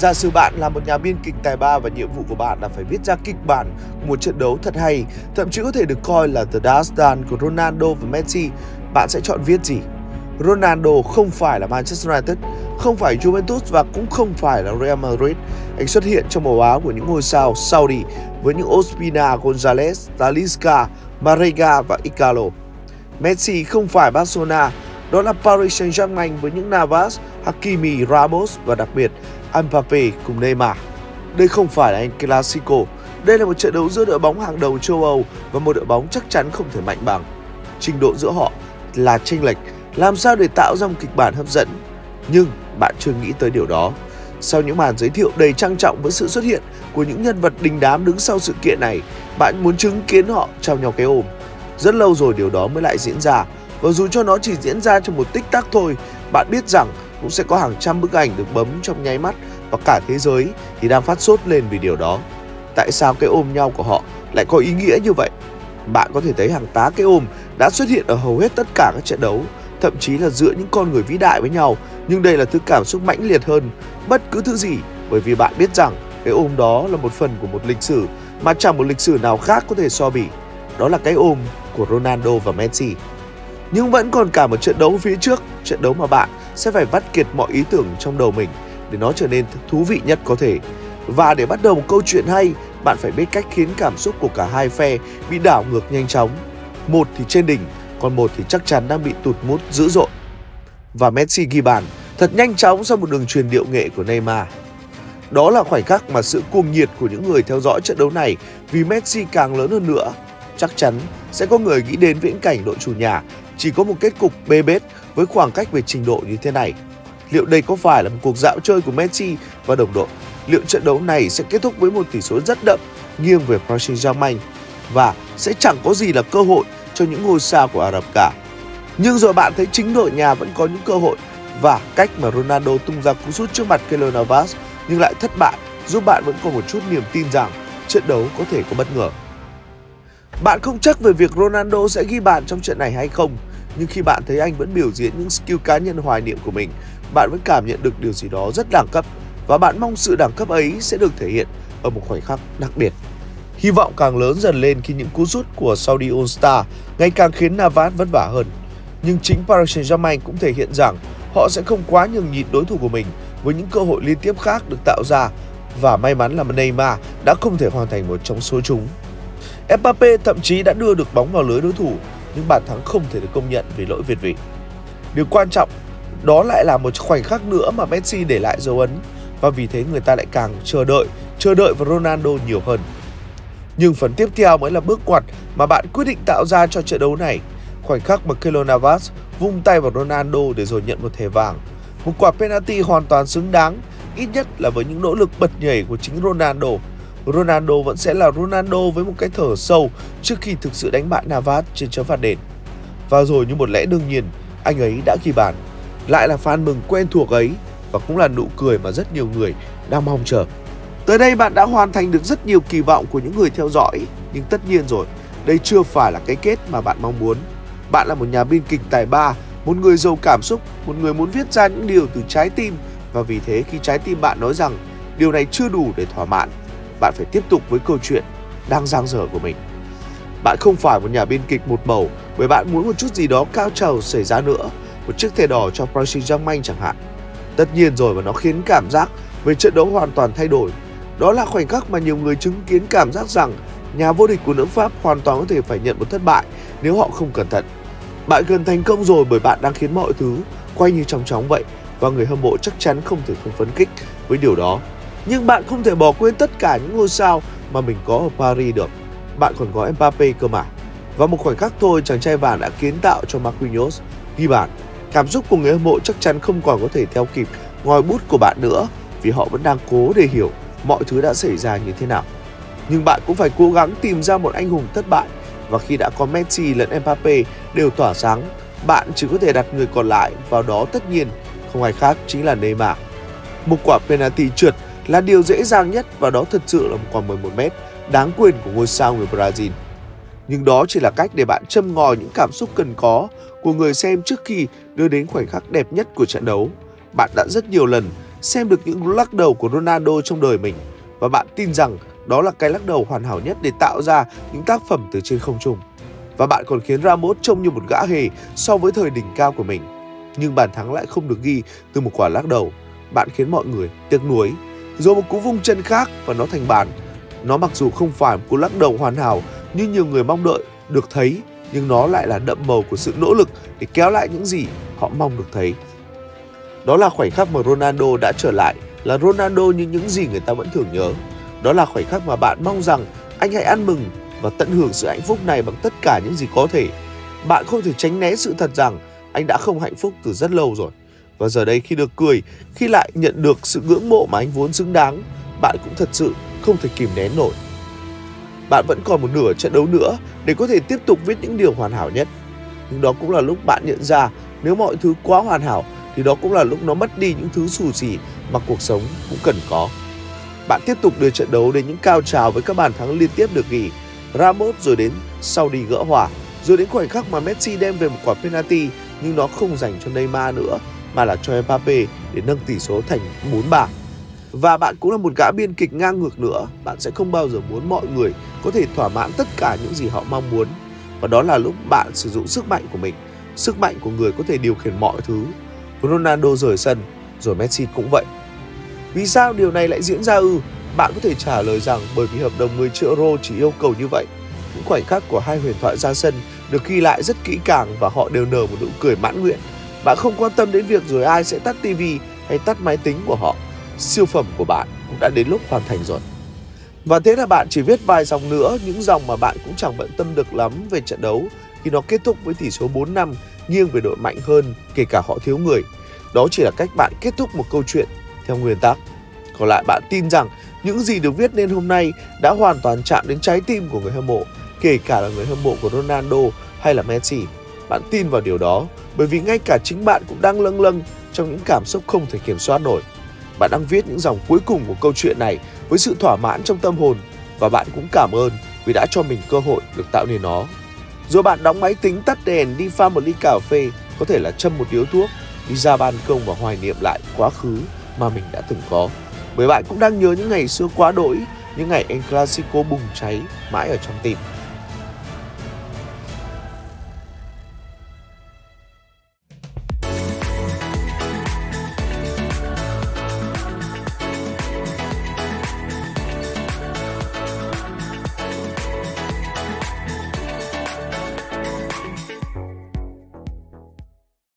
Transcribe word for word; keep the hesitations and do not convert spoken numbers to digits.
Giả sử bạn là một nhà biên kịch tài ba và nhiệm vụ của bạn là phải viết ra kịch bản của một trận đấu thật hay, thậm chí có thể được coi là The Last Dance của Ronaldo và Messi, bạn sẽ chọn viết gì? Ronaldo không phải là Manchester United, không phải Juventus và cũng không phải là Real Madrid. Anh xuất hiện trong màu áo của những ngôi sao Saudi với những Ospina, Gonzalez, Talisca, Marega và Icalo. Messi không phải Barcelona, đó là Paris Saint-Germain với những Navas, Hakimi, Ramos và đặc biệt Mbappe cùng Neymar. Đây không phải là El Clasico, đây là một trận đấu giữa đội bóng hàng đầu châu Âu và một đội bóng chắc chắn không thể mạnh bằng. Trình độ giữa họ là chênh lệch, làm sao để tạo ra một kịch bản hấp dẫn? Nhưng bạn chưa nghĩ tới điều đó. Sau những màn giới thiệu đầy trang trọng với sự xuất hiện của những nhân vật đình đám đứng sau sự kiện này, bạn muốn chứng kiến họ trao nhau cái ôm. Rất lâu rồi điều đó mới lại diễn ra, và dù cho nó chỉ diễn ra trong một tích tắc thôi, bạn biết rằng cũng sẽ có hàng trăm bức ảnh được bấm trong nháy mắt và cả thế giới thì đang phát sốt lên vì điều đó. Tại sao cái ôm nhau của họ lại có ý nghĩa như vậy? Bạn có thể thấy hàng tá cái ôm đã xuất hiện ở hầu hết tất cả các trận đấu, thậm chí là giữa những con người vĩ đại với nhau, nhưng đây là thứ cảm xúc mãnh liệt hơn bất cứ thứ gì, bởi vì bạn biết rằng cái ôm đó là một phần của một lịch sử mà chẳng một lịch sử nào khác có thể so bì. Đó là cái ôm của Ronaldo và Messi. Nhưng vẫn còn cả một trận đấu phía trước, trận đấu mà bạn sẽ phải vắt kiệt mọi ý tưởng trong đầu mình để nó trở nên thú vị nhất có thể. Và để bắt đầu một câu chuyện hay, bạn phải biết cách khiến cảm xúc của cả hai phe bị đảo ngược nhanh chóng. Một thì trên đỉnh, còn một thì chắc chắn đang bị tụt mút dữ dội. Và Messi ghi bàn thật nhanh chóng sau một đường truyền điệu nghệ của Neymar. Đó là khoảnh khắc mà sự cuồng nhiệt của những người theo dõi trận đấu này vì Messi càng lớn hơn nữa. Chắc chắn sẽ có người nghĩ đến viễn cảnh đội chủ nhà chỉ có một kết cục bê bết với khoảng cách về trình độ như thế này. Liệu đây có phải là một cuộc dạo chơi của Messi và đồng đội? Liệu trận đấu này sẽ kết thúc với một tỷ số rất đậm nghiêng về Paris Saint-Germain và sẽ chẳng có gì là cơ hội cho những ngôi sao của Ả Rập cả? Nhưng rồi bạn thấy chính đội nhà vẫn có những cơ hội, và cách mà Ronaldo tung ra cú sút trước mặt Keylor Navas nhưng lại thất bại giúp bạn vẫn còn một chút niềm tin rằng trận đấu có thể có bất ngờ. Bạn không chắc về việc Ronaldo sẽ ghi bàn trong trận này hay không, nhưng khi bạn thấy anh vẫn biểu diễn những skill cá nhân hoài niệm của mình, bạn vẫn cảm nhận được điều gì đó rất đẳng cấp, và bạn mong sự đẳng cấp ấy sẽ được thể hiện ở một khoảnh khắc đặc biệt. Hy vọng càng lớn dần lên khi những cú sút của Saudi All Star ngày càng khiến Navas vất vả hơn. Nhưng chính Paris Saint-Germain cũng thể hiện rằng họ sẽ không quá nhường nhịn đối thủ của mình với những cơ hội liên tiếp khác được tạo ra, và may mắn là Neymar đã không thể hoàn thành một trong số chúng. Mbappe thậm chí đã đưa được bóng vào lưới đối thủ, nhưng bàn thắng không thể được công nhận vì lỗi việt vị. Điều quan trọng đó lại là một khoảnh khắc nữa mà Messi để lại dấu ấn, và vì thế người ta lại càng chờ đợi, chờ đợi vào Ronaldo nhiều hơn. Nhưng phần tiếp theo mới là bước ngoặt mà bạn quyết định tạo ra cho trận đấu này. Khoảnh khắc mà Keylor Navas vung tay vào Ronaldo để rồi nhận một thẻ vàng. Một quả penalty hoàn toàn xứng đáng, ít nhất là với những nỗ lực bật nhảy của chính Ronaldo. Ronaldo vẫn sẽ là Ronaldo với một cái thở sâu trước khi thực sự đánh bại Navas trên chấm phạt đền. Và rồi như một lẽ đương nhiên, anh ấy đã ghi bàn. Lại là phan mừng quen thuộc ấy, và cũng là nụ cười mà rất nhiều người đang mong chờ. Tới đây bạn đã hoàn thành được rất nhiều kỳ vọng của những người theo dõi, nhưng tất nhiên rồi, đây chưa phải là cái kết mà bạn mong muốn. Bạn là một nhà biên kịch tài ba, một người giàu cảm xúc, một người muốn viết ra những điều từ trái tim, và vì thế khi trái tim bạn nói rằng điều này chưa đủ để thỏa mãn, bạn phải tiếp tục với câu chuyện đang dang dở của mình. Bạn không phải một nhà biên kịch một màu bởi bạn muốn một chút gì đó cao trào xảy ra nữa, một chiếc thẻ đỏ cho Paris Saint-Germain chẳng hạn. Tất nhiên rồi, và nó khiến cảm giác về trận đấu hoàn toàn thay đổi. Đó là khoảnh khắc mà nhiều người chứng kiến cảm giác rằng nhà vô địch của nước Pháp hoàn toàn có thể phải nhận một thất bại nếu họ không cẩn thận. Bạn gần thành công rồi bởi bạn đang khiến mọi thứ quay như chóng chóng vậy, và người hâm mộ chắc chắn không thể không phấn khích với điều đó. Nhưng bạn không thể bỏ quên tất cả những ngôi sao mà mình có ở Paris được. Bạn còn có Mbappe cơ mà. Và một khoảnh khắc thôi, chàng trai vàng đã kiến tạo cho Marquinhos ghi bàn. Cảm xúc của người hâm mộ chắc chắn không còn có thể theo kịp ngòi bút của bạn nữa, vì họ vẫn đang cố để hiểu mọi thứ đã xảy ra như thế nào. Nhưng bạn cũng phải cố gắng tìm ra một anh hùng thất bại, và khi đã có Messi lẫn Mbappe đều tỏa sáng, bạn chỉ có thể đặt người còn lại vào đó, tất nhiên không ai khác chính là Neymar. Một quả penalty trượt là điều dễ dàng nhất, và đó thật sự là một quả mười một mét đáng quên của ngôi sao người Brazil. Nhưng đó chỉ là cách để bạn châm ngòi những cảm xúc cần có của người xem trước khi đưa đến khoảnh khắc đẹp nhất của trận đấu. Bạn đã rất nhiều lần xem được những lắc đầu của Ronaldo trong đời mình và bạn tin rằng đó là cái lắc đầu hoàn hảo nhất để tạo ra những tác phẩm từ trên không trung. Và bạn còn khiến Ramos trông như một gã hề so với thời đỉnh cao của mình. Nhưng bàn thắng lại không được ghi từ một quả lắc đầu. Bạn khiến mọi người tiếc nuối. Rồi một cú vung chân khác và nó thành bàn. Nó mặc dù không phải một cú lắc đầu hoàn hảo như nhiều người mong đợi được thấy, nhưng nó lại là đậm màu của sự nỗ lực để kéo lại những gì họ mong được thấy. Đó là khoảnh khắc mà Ronaldo đã trở lại, là Ronaldo như những gì người ta vẫn thường nhớ. Đó là khoảnh khắc mà bạn mong rằng anh hãy ăn mừng và tận hưởng sự hạnh phúc này bằng tất cả những gì có thể. Bạn không thể tránh né sự thật rằng anh đã không hạnh phúc từ rất lâu rồi. Và giờ đây khi được cười, khi lại nhận được sự ngưỡng mộ mà anh vốn xứng đáng, bạn cũng thật sự không thể kìm nén nổi. Bạn vẫn còn một nửa trận đấu nữa để có thể tiếp tục viết những điều hoàn hảo nhất. Nhưng đó cũng là lúc bạn nhận ra nếu mọi thứ quá hoàn hảo thì đó cũng là lúc nó mất đi những thứ xù xì mà cuộc sống cũng cần có. Bạn tiếp tục đưa trận đấu đến những cao trào với các bàn thắng liên tiếp được ghi. Ramos rồi đến sau đi gỡ hòa, rồi đến khoảnh khắc mà Messi đem về một quả penalty nhưng nó không dành cho Neymar nữa mà là cho Mbappe để nâng tỷ số thành bốn ba. Và bạn cũng là một gã biên kịch ngang ngược nữa, bạn sẽ không bao giờ muốn mọi người có thể thỏa mãn tất cả những gì họ mong muốn. Và đó là lúc bạn sử dụng sức mạnh của mình, sức mạnh của người có thể điều khiển mọi thứ. Ronaldo rời sân, rồi Messi cũng vậy. Vì sao điều này lại diễn ra ư? Bạn có thể trả lời rằng bởi vì hợp đồng mười triệu euro chỉ yêu cầu như vậy. Những khoảnh khắc của hai huyền thoại ra sân được ghi lại rất kỹ càng và họ đều nở một nụ cười mãn nguyện. Bạn không quan tâm đến việc rồi ai sẽ tắt tivi hay tắt máy tính của họ. Siêu phẩm của bạn cũng đã đến lúc hoàn thành rồi. Và thế là bạn chỉ viết vài dòng nữa, những dòng mà bạn cũng chẳng bận tâm được lắm về trận đấu khi nó kết thúc với tỷ số bốn năm nghiêng về đội mạnh hơn, kể cả họ thiếu người. Đó chỉ là cách bạn kết thúc một câu chuyện theo nguyên tắc. Còn lại bạn tin rằng những gì được viết nên hôm nay đã hoàn toàn chạm đến trái tim của người hâm mộ, kể cả là người hâm mộ của Ronaldo hay là Messi. Bạn tin vào điều đó bởi vì ngay cả chính bạn cũng đang lâng lâng trong những cảm xúc không thể kiểm soát nổi. Bạn đang viết những dòng cuối cùng của câu chuyện này với sự thỏa mãn trong tâm hồn và bạn cũng cảm ơn vì đã cho mình cơ hội được tạo nên nó. Rồi bạn đóng máy tính, tắt đèn, đi pha một ly cà phê, có thể là châm một điếu thuốc, đi ra ban công và hoài niệm lại quá khứ mà mình đã từng có. Bởi bạn cũng đang nhớ những ngày xưa quá đỗi, những ngày El Clasico bùng cháy mãi ở trong tim.